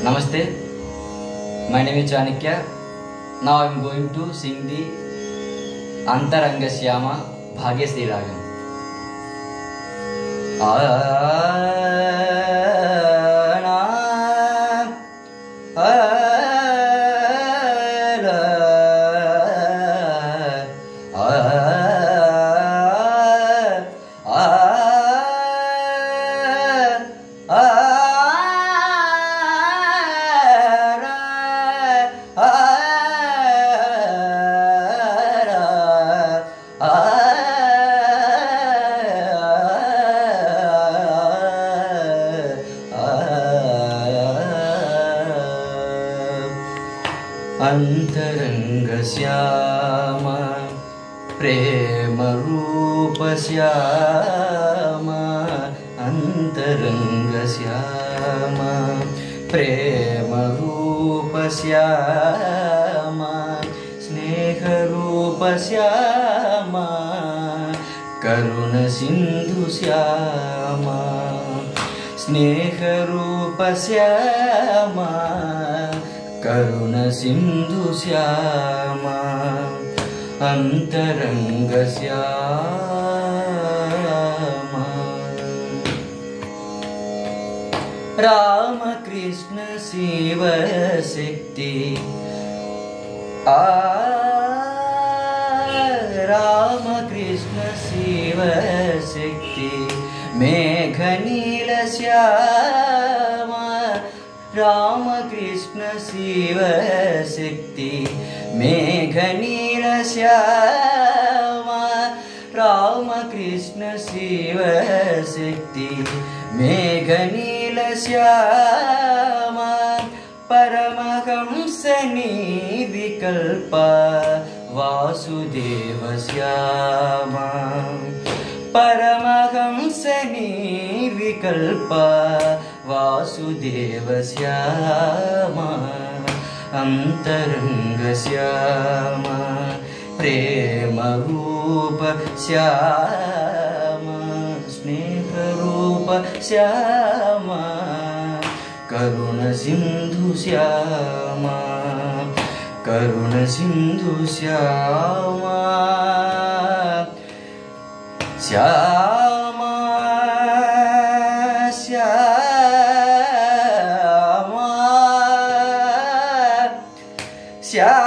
Namaste, my name is Chanakya. Now I am going to sing the Antaranga Syama Bhagyasri Ragam. अंतरंग श्यामा प्रेम रूप श्यामा अंतरंग श्यामा प्रेम रूप श्यामा स्नेह रूप श्यामा करुण सिंधु श्यामा स्नेह रूप श्यामा करुण सिंधु श्यामा अंतरंग श्यामा राम कृष्ण शिव शक्ति राम कृष्ण शिव शक्ति मेघ नील श्यामा राम कृष्ण शिव शक्ति मेघ नील श्यामा राम कृष्ण शिव शक्ति मेघ नील श्यामा परमहंस निर्विकल्प वासुदेव श्यामा परमहंस निर्विकल्प वासुदेव श्यामा अंतरंग श्यामा प्रेम रूप श्यामा स्नेह रूप श्यामा करुण सिंधु श्यामा करुण सिंधु श्यामा श्यामा श्यामा